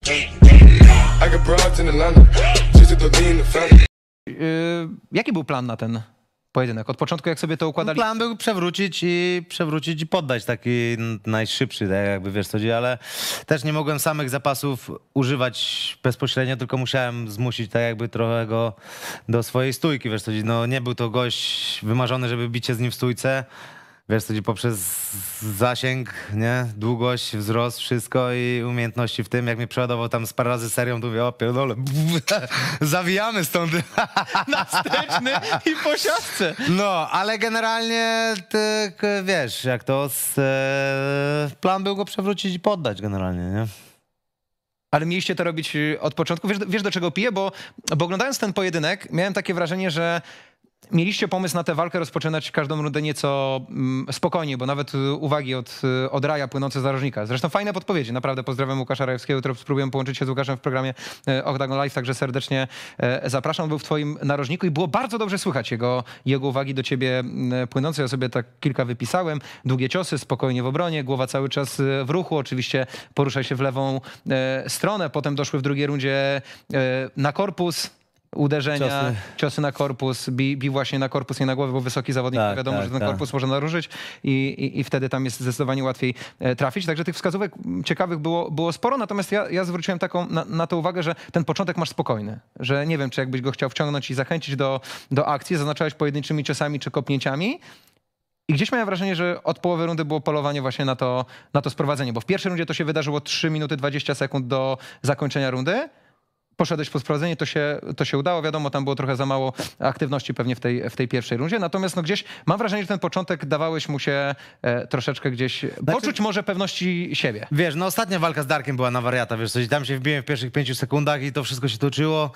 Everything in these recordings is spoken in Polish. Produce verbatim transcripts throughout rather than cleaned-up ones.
I got broads in Atlanta, just to lean the family. Yy, jaki był plan na ten pojedynek? Od początku jak sobie to układali? Plan był przewrócić i przewrócić i poddać taki najszybszy, tak jakby wiesz co chodzi, ale też nie mogłem samych zapasów używać bezpośrednio, tylko musiałem zmusić tak jakby trochę go do swojej stójki, wiesz co chodzi. No nie był to gość wymarzony, żeby bić się z nim w stójce. Wiesz co chodzi, poprzez zasięg, nie? Długość, wzrost, wszystko i umiejętności w tym. Jak mnie przeładował tam z parę razy serią, to mówię, o pierdolę, zawijamy stąd. Następny i po siatce. No, ale generalnie, tak, wiesz, jak to, z, e, plan był go przewrócić i poddać generalnie, nie? Ale mieliście to robić od początku. Wiesz, wiesz do czego piję? Bo, bo oglądając ten pojedynek miałem takie wrażenie, że mieliście pomysł na tę walkę rozpoczynać każdą rundę nieco mm, spokojniej, bo nawet uwagi od, od Raja płynące z narożnika. Zresztą fajne podpowiedzi, naprawdę pozdrawiam Łukasza Rajewskiego, jutro spróbuję połączyć się z Łukaszem w programie Octagon Live, także serdecznie zapraszam. Był w twoim narożniku i było bardzo dobrze słychać jego, jego uwagi do ciebie płynące. Ja sobie tak kilka wypisałem. Długie ciosy, spokojnie w obronie, głowa cały czas w ruchu, oczywiście porusza się w lewą stronę. Potem doszły w drugiej rundzie na korpus. Uderzenia, ciosy. ciosy na korpus, bi, bi właśnie na korpus, nie na głowę, bo wysoki zawodnik, tak, wiadomo, tak, że ten tak. korpus może naruszyć i, i, i wtedy tam jest zdecydowanie łatwiej trafić. Także tych wskazówek ciekawych było, było sporo, natomiast ja, ja zwróciłem taką na, na to uwagę, że ten początek masz spokojny, że nie wiem, czy jakbyś go chciał wciągnąć i zachęcić do, do akcji, zaznaczałeś pojedynczymi ciosami czy kopnięciami. I gdzieś miałem wrażenie, że od połowy rundy było polowanie właśnie na to, na to sprowadzenie, bo w pierwszej rundzie to się wydarzyło trzy minuty dwadzieścia sekund do zakończenia rundy. Poszedłeś po sprowadzenie, to się, to się udało. Wiadomo, tam było trochę za mało aktywności pewnie w tej, w tej pierwszej rundzie. Natomiast no gdzieś mam wrażenie, że ten początek dawałeś mu się e, troszeczkę gdzieś znaczy, poczuć może pewności siebie. Wiesz, no ostatnia walka z Darkiem była na wariata, wiesz, coś tam się wbiłem w pierwszych pięciu sekundach i to wszystko się toczyło.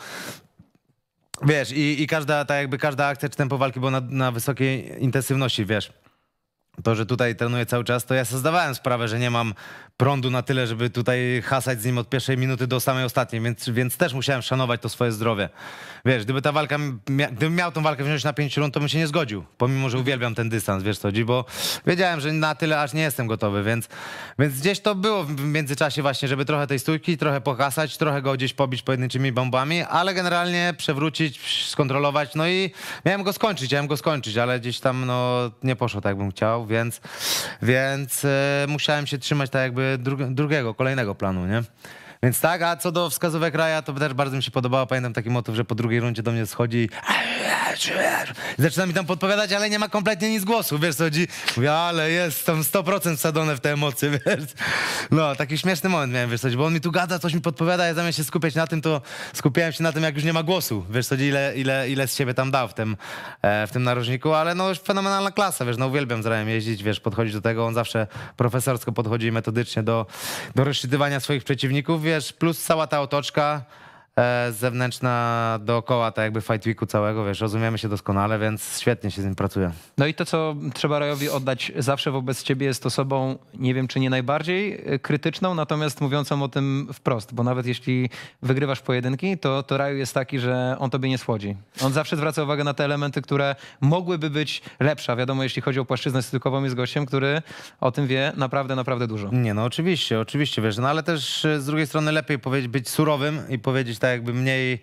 Wiesz, i, i każda, tak jakby każda akcja czy tempo walki było na, na wysokiej intensywności, wiesz. To, że tutaj trenuję cały czas, to ja sobie zdawałem sprawę, że nie mam prądu na tyle, żeby tutaj hasać z nim od pierwszej minuty do samej ostatniej, więc, więc też musiałem szanować to swoje zdrowie. Wiesz, gdyby ta walka, mia gdybym miał tą walkę wziąć na pięć rund, to bym się nie zgodził, pomimo, że uwielbiam ten dystans, wiesz co chodzi, bo wiedziałem, że na tyle aż nie jestem gotowy, więc, więc gdzieś to było w międzyczasie właśnie, żeby trochę tej stójki, trochę pohasać, trochę go gdzieś pobić pojedynczymi bombami, ale generalnie przewrócić, skontrolować, no i miałem go skończyć, miałem go skończyć, ale gdzieś tam no nie poszło tak, jak bym chciał, więc, więc e, musiałem się trzymać tak jakby dru drugiego, kolejnego planu, nie? Więc tak, a co do wskazówek Raja, to też bardzo mi się podobało. Pamiętam taki motyw, że po drugiej rundzie do mnie schodzi i zaczyna mi tam podpowiadać, ale nie ma kompletnie nic głosu, wiesz co chodzi? Mówię, ale jest tam sto procent wsadzone w te emocje, wiesz? No, taki śmieszny moment miałem, wiesz co chodzi? Bo on mi tu gada, coś mi podpowiada, ja zamiast się skupiać na tym, to skupiałem się na tym, jak już nie ma głosu, wiesz co chodzi? Ile, ile, ile z siebie tam dał w tym, e, w tym narożniku, ale no już fenomenalna klasa, wiesz, no uwielbiam z Rajem jeździć, wiesz, podchodzić do tego, on zawsze profesorsko podchodzi metodycznie do, do rozczytywania swoich przeciwników, wiesz, plus cała ta otoczka e, zewnętrzna dookoła, tak jakby Fight Weeku całego, wiesz, rozumiemy się doskonale, więc świetnie się z nim pracuje. No i to, co trzeba Rajowi oddać zawsze wobec ciebie, jest osobą, nie wiem, czy nie najbardziej krytyczną, natomiast mówiącą o tym wprost, bo nawet jeśli wygrywasz pojedynki, to, to Raju jest taki, że on tobie nie słodzi. On zawsze zwraca uwagę na te elementy, które mogłyby być lepsze. A wiadomo, jeśli chodzi o płaszczyznę stykową, jest gościem, który o tym wie naprawdę, naprawdę dużo. Nie, no oczywiście, oczywiście, wiesz, no ale też z drugiej strony lepiej powiedzieć, być surowym i powiedzieć tak jakby mniej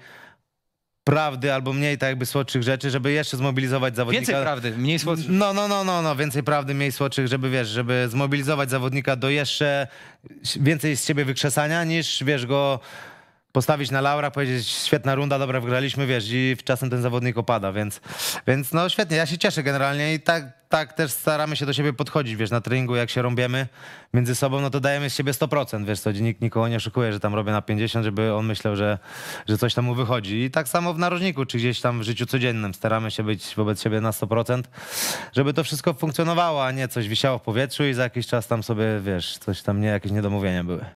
prawdy albo mniej tak jakby słodszych rzeczy, żeby jeszcze zmobilizować zawodnika. Więcej prawdy, mniej słodszych. No, no, no, no, no, więcej prawdy, mniej słodszych, żeby wiesz, żeby zmobilizować zawodnika do jeszcze więcej z siebie wykrzesania niż, wiesz, go postawić na laurach, powiedzieć świetna runda, dobra, wygraliśmy, wiesz, i czasem ten zawodnik opada, więc, więc no świetnie, ja się cieszę generalnie i tak, tak też staramy się do siebie podchodzić, wiesz, na treningu jak się rąbiemy między sobą, no to dajemy z siebie sto procent, wiesz co, nikt nikogo nie oszukuje, że tam robię na pięćdziesiąt, żeby on myślał, że, że coś tam mu wychodzi i tak samo w narożniku, czy gdzieś tam w życiu codziennym staramy się być wobec siebie na sto procent, żeby to wszystko funkcjonowało, a nie coś wisiało w powietrzu i za jakiś czas tam sobie, wiesz, coś tam nie, jakieś niedomówienia były.